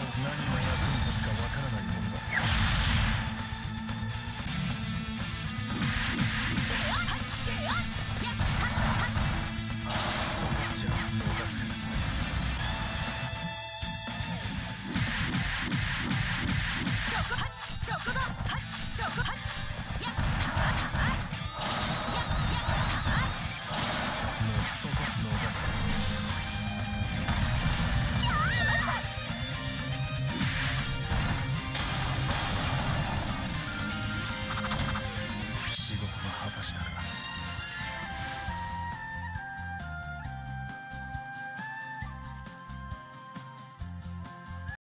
何が役に立つかわからないものだ。そこじゃ逃すか。 そこだ。そこ。 もうそこ逃すか。仕事は果たしたか。